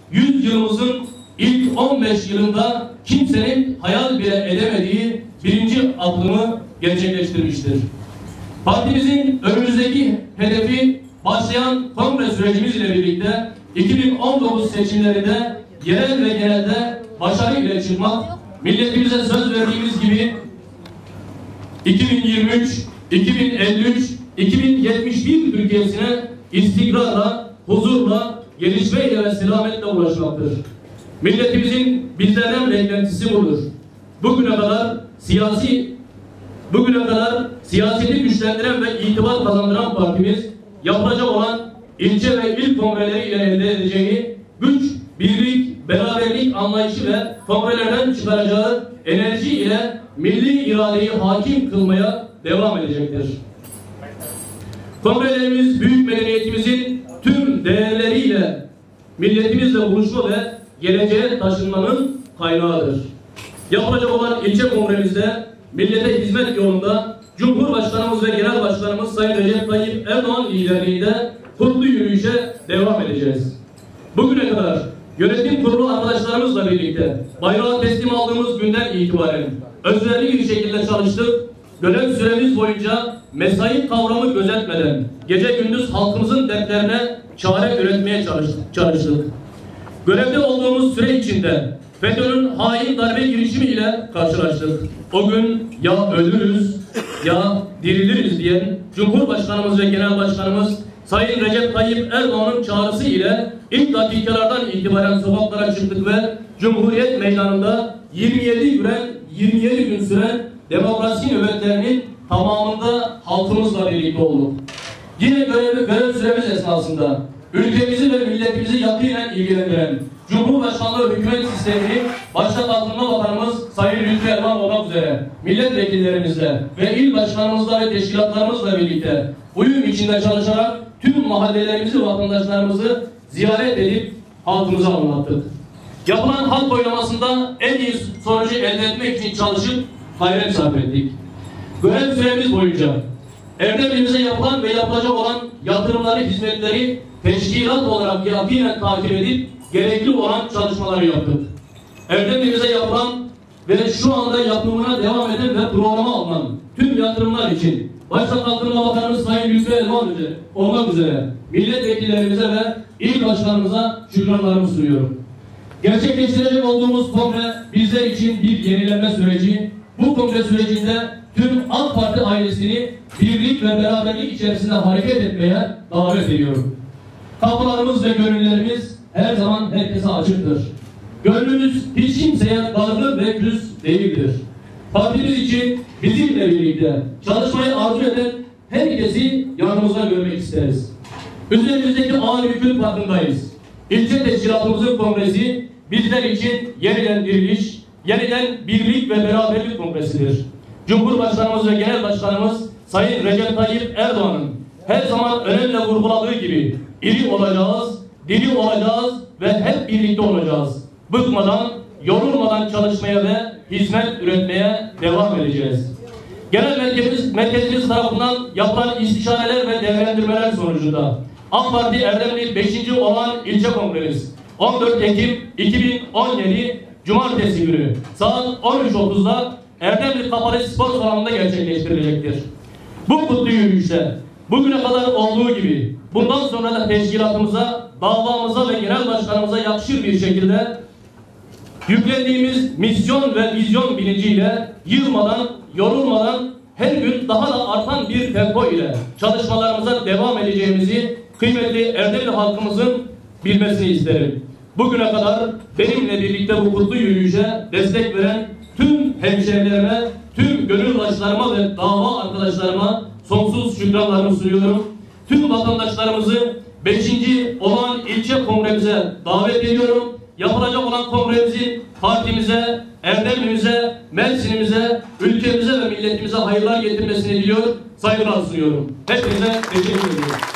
100 yılımızın ilk 15 yılında kimsenin hayal bile edemediği birinci adımı gerçekleştirmiştir. Partimizin önümüzdeki hedefi başlayan kongre sürecimiz ile birlikte 2019 seçimlerinde yerel ve genelde başarı ile çıkmak, milletimize söz verdiğimiz gibi 2023, 2053, 2071 Türkiye'sine istikrarla, huzurla, gelişmeyle ve selametle ulaşmaktır. Milletimizin bizlerden beklentisi budur. Bugüne kadar siyaseti güçlendiren ve itibar kazandıran partimiz yapılacak olan ilçe ve il kongreleriyle elde edeceği güç, birlik, beraberlik anlayışı ve kongrelerden çıkaracağı enerji ile milli iradeyi hakim kılmaya devam edecektir. Kongrelerimiz büyük medeniyetimizin tüm değerleriyle milletimizle buluşma ve geleceğe taşınmanın kaynağıdır. Yapılacak olan ilçe kongremizde millete hizmet yolunda Cumhurbaşkanımız ve Genel Başkanımız Sayın Recep Tayyip Erdoğan liderliğinde kutlu yürüyüşe devam edeceğiz. Bugüne kadar yönetim kurulu arkadaşlarımızla birlikte bayrağı teslim aldığımız günden itibaren özverili bir şekilde çalıştık. Görev süremiz boyunca mesai kavramı gözetmeden gece gündüz halkımızın dertlerine çare üretmeye çalıştık. Görevde olduğumuz süre içinde FETÖ'nün hain darbe girişimiyle karşılaştık. O gün ya ölürüz ya diriliriz diyen Cumhurbaşkanımız ve Genel Başkanımız Sayın Recep Tayyip Erdoğan'ın çağrısı ile ilk dakikalardan itibaren sokaklara çıktık ve Cumhuriyet Meydanı'nda 27 gün süren demokrasi nöbetlerinin tamamında halkımızla birlikte olduk. Yine görev süremiz esnasında ülkemizi ve milletimizi yakinen ilgilendiren Cumhurbaşkanlığı hükümet sistemini başta Kalkınma Bakanımız Sayın Lütfü Elvan olmak üzere milletvekillerimizle ve il başkanımızla ve teşkilatlarımızla birlikte uyum içinde çalışarak tüm mahallelerimizi, vatandaşlarımızı ziyaret edip halkımıza anlattık. Yapılan halk oylamasında en iyi sonucu elde etmek için çalışıp gayret sarf ettik. Görev süremiz boyunca Erdemli'mize yapılan ve yapılacak olan yatırımları, hizmetleri teşkilat olarak yakinen takip edip gerekli olan çalışmaları yaptık. Erdemli'mize yapılan ve şu anda yapımına devam eden ve programa alınan tüm yatırımlar için başta Kalkınma Bakanımız Sayın Lütfü Elvan olmak üzere milletvekillerimize ve il başkanımıza şükranlarımı sunuyorum. Gerçekleştirecek olduğumuz kongre bizler için bir yenilenme süreci. Bu kongre sürecinde tüm AK Parti ailesini birlik ve beraberlik içerisinde hareket etmeye davet ediyorum. Kapılarımız ve gönüllerimiz her zaman herkese açıktır. Gönlümüz hiç kimseye dargın ve küs değildir. Partimiz için bizimle birlikte çalışmayı arzu eden herkesi yanımızda görmek isteriz. Üzerimizdeki ağır yükün farkındayız. İlçe teşkilatımızın kongresi bizler için yeniden diriliş, yeniden birlik ve beraberlik kongresidir. Cumhurbaşkanımız ve Genel Başkanımız Sayın Recep Tayyip Erdoğan'ın her zaman önemli vurguladığı gibi iri olacağız, diri olacağız ve hep birlikte olacağız. Bıkmadan, yorulmadan çalışmaya ve hizmet üretmeye devam edeceğiz. Genel merkezimiz tarafından yapılan istişareler ve değerlendirmeler sonucunda AK Parti Erdemli 5. olan ilçe kongremiz 14 Ekim 2017 Cumartesi günü saat 13.30'da Erdemli Kapalı Spor Salonu'nda gerçekleştirilecektir. Bu kutlu yürüyüşte bugüne kadar olduğu gibi bundan sonra da teşkilatımıza, davamıza ve genel başkanımıza yakışır bir şekilde yüklendiğimiz misyon ve vizyon bilinciyle yılmadan, yorulmadan her gün daha da artan bir tempo ile çalışmalarımıza devam edeceğimizi kıymetli Erdemli halkımızın bilmesini isterim. Bugüne kadar benimle birlikte bu kutlu yürüyüşe destek veren tüm hemşehrilerime, tüm gönüldaşlarıma ve dava arkadaşlarıma sonsuz şükranlarımı sunuyorum. Tüm vatandaşlarımızı 5. olan ilçe kongremize davet ediyorum. Yapılacak olan kongremizin partimize, Erdemli'mize, Mersin'imize, ülkemize ve milletimize hayırlar getirmesini diliyor, saygılar sunuyorum. Hepinize teşekkür ediyorum.